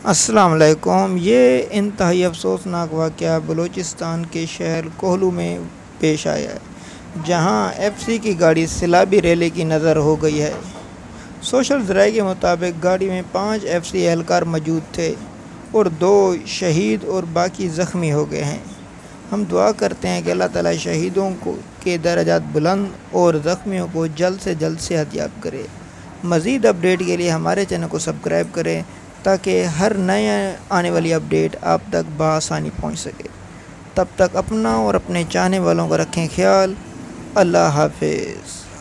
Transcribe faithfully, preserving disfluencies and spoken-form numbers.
अस्सलाम वालेकुम। ये इंतहाई अफसोसनाक वाक़या बलूचिस्तान के शहर कोहलू में पेश आया है, जहां एफसी की गाड़ी सैलाबी रैली की नज़र हो गई है। सोशल ज़राए के मुताबिक गाड़ी में पाँच एफसी एहलकार मौजूद थे और दो शहीद और बाकी ज़ख्मी हो गए हैं। हम दुआ करते हैं कि अल्लाह ताला शहीदों को के दर्जात बुलंद और ज़ख्मियों को जल्द से जल्द सेहतयाब करे। मज़ीद अपडेट के लिए हमारे चैनल को सब्सक्राइब करें ताकि हर नए आने वाली अपडेट आप तक बआसानी पहुंच सके। तब तक अपना और अपने चाहने वालों का रखें ख्याल। अल्लाह हाफिज़।